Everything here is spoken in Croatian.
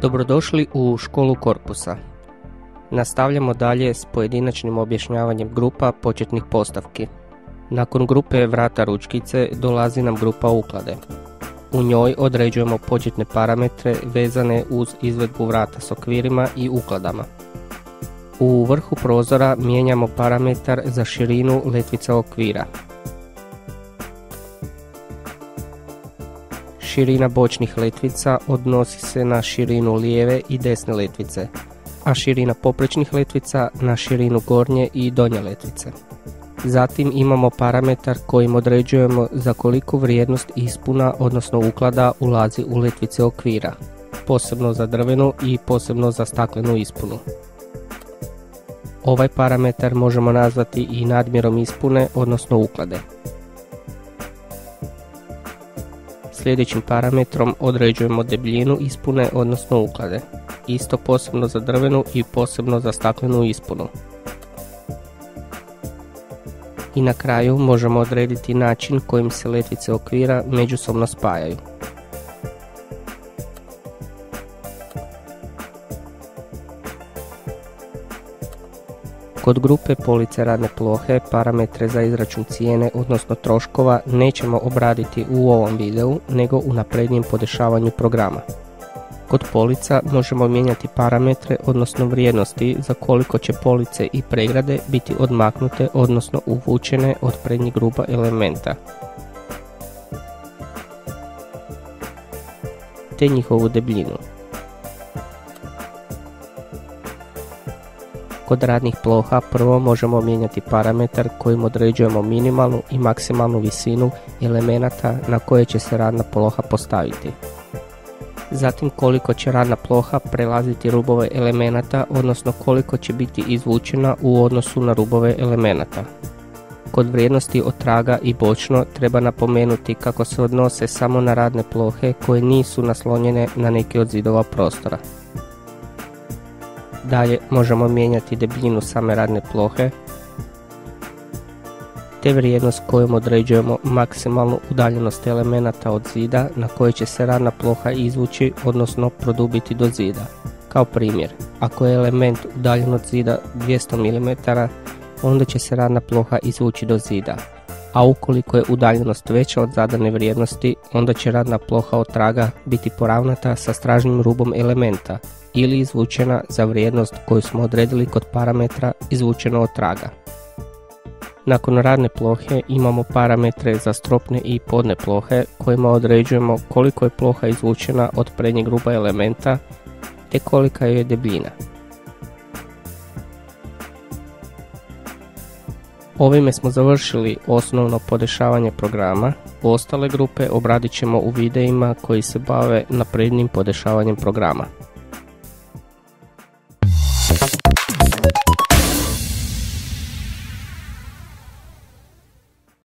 Dobrodošli u školu korpusa. Nastavljamo dalje s pojedinačnim objašnjavanjem grupa početnih postavki. Nakon grupe vrata ručkice dolazi nam grupa uklade. U njoj određujemo početne parametre vezane uz izvedbu vrata s okvirima i ukladama. U vrhu prozora mijenjamo parametar za širinu letvica okvira. Širina bočnih letvica odnosi se na širinu lijeve i desne letvice, a širina poprečnih letvica na širinu gornje i donje letvice. Zatim imamo parametar kojim određujemo za koliku vrijednost ispuna, odnosno uklada, ulazi u letvice okvira, posebno za drvenu i posebno za staklenu ispunu. Ovaj parametar možemo nazvati i nadmjerom ispune, odnosno uklade. Sljedećim parametrom određujemo debljinu ispune, odnosno uklade, isto posebno za drvenu i posebno za staklenu ispunu. I na kraju možemo odrediti način kojim se letvice okvira međusobno spajaju. Kod grupe police radne plohe parametre za izračun cijene, odnosno troškova, nećemo obraditi u ovom videu, nego u naprednijem podešavanju programa. Kod polica možemo mijenjati parametre, odnosno vrijednosti za koliko će police i pregrade biti odmaknute, odnosno uvučene od prednjeg gruba elementa, te njihovu debljinu. Kod radnih ploha prvo možemo mijenjati parametar kojim određujemo minimalnu i maksimalnu visinu elemenata na koje će se radna ploha postaviti. Zatim koliko će radna ploha prelaziti rubove elemenata, odnosno koliko će biti izvučena u odnosu na rubove elemenata. Kod vrijednosti otraga i bočno treba napomenuti kako se odnose samo na radne plohe koje nisu naslonjene na neki od zidova prostora. Dalje možemo mijenjati debljinu same radne plohe, te vrijednost kojom određujemo maksimalnu udaljenost elemenata od zida na koje će se radna ploha izvući, odnosno produbiti do zida. Kao primjer, ako je element udaljen od zida 200 mm, onda će se radna ploha izvući do zida, a ukoliko je udaljenost veća od zadane vrijednosti, onda će radna ploha otraga biti poravnata sa stražnjim rubom elementa ili izvučena za vrijednost koju smo odredili kod parametra izvučeno otraga. Nakon radne plohe imamo parametre za stropne i podne plohe kojima određujemo koliko je ploha izvučena od prednjeg ruba elementa te kolika je debljina. Ovime smo završili osnovno podešavanje programa. Ostale grupe obradit ćemo u videima koji se bave naprednim podešavanjem programa.